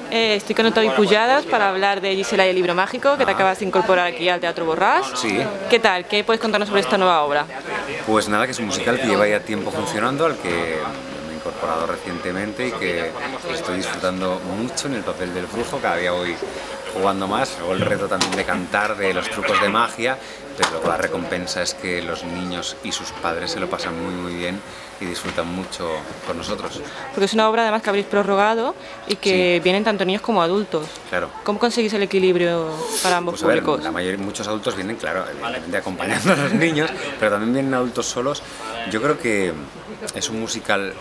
Estoy con Otto Pujadas para hablar de Gisela y el libro mágico, que te acabas de incorporar aquí al Teatro Borràs. Sí. ¿Qué tal? ¿Qué puedes contarnos sobre esta nueva obra? Pues nada, que es un musical que lleva ya tiempo funcionando, al que me he incorporado recientemente y que estoy disfrutando mucho en el papel del brujo. Cada día voy jugando más, luego el reto también de cantar, de los trucos de magia, pero luego la recompensa es que los niños y sus padres se lo pasan muy bien y disfrutan mucho con nosotros. Porque es una obra además que habréis prorrogado y que Sí. vienen tanto niños como adultos. Claro. ¿Cómo conseguís el equilibrio para ambos Pues a ver, públicos? la mayoría, muchos adultos vienen, claro, evidentemente acompañando a los niños, pero también vienen adultos solos. Yo creo que es un musical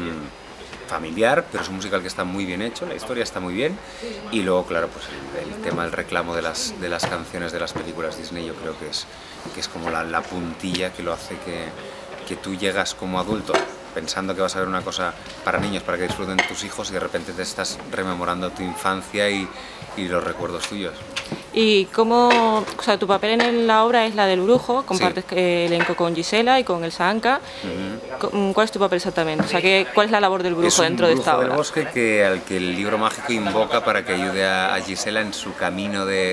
familiar, pero es un musical que está muy bien hecho, la historia está muy bien, y luego, claro, pues el tema del reclamo de las canciones de las películas Disney, yo creo que es como la puntilla que lo hace que tú llegas como adulto pensando que vas a ver una cosa para niños, para que disfruten tus hijos, y de repente te estás rememorando tu infancia y los recuerdos tuyos. ¿Y cómo, o sea, tu papel en la obra es la del brujo, compartes elenco con Gisela y con Elsa Anca? ¿Cuál es tu papel exactamente? O sea, ¿cuál es la labor del brujo dentro de esta obra? Es un brujo del bosque al que el libro mágico invoca para que ayude a Gisela en su camino de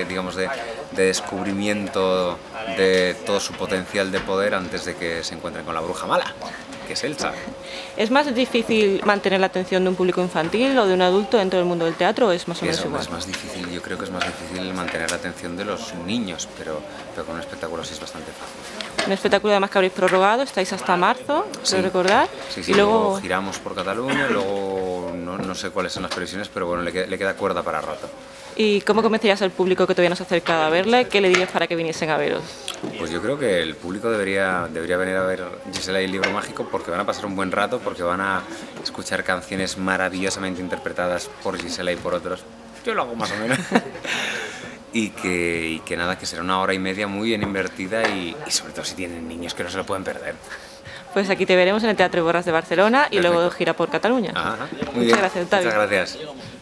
descubrimiento de todo su potencial de poder antes de que se encuentren con la bruja mala, que es Elsa. ¿Es más difícil mantener la atención de un público infantil o de un adulto dentro del mundo del teatro, o es más o menos igual? Es más difícil, yo creo que es más difícil mantener la atención de los niños, pero con un espectáculo sí es bastante fácil. Un espectáculo además que habréis prorrogado, estáis hasta marzo, creo recordar. Sí, y luego giramos por Cataluña, luego no sé cuáles son las previsiones, pero bueno, le queda cuerda para rato. ¿Y cómo convencerías al público que todavía no se ha acercado a verle? ¿Qué le dirías para que viniesen a veros? Pues yo creo que el público debería venir a ver Gisela y el libro mágico, porque van a pasar un buen rato, porque van a escuchar canciones maravillosamente interpretadas por Gisela y por otros. Yo lo hago más o menos. y que nada, que será una hora y media muy bien invertida y sobre todo si tienen niños, que no se lo pueden perder. Pues aquí te veremos en el Teatro Borràs de Barcelona y Perfecto. luego gira por Cataluña. Muy bien. Muchas gracias, Octavio. Muchas gracias.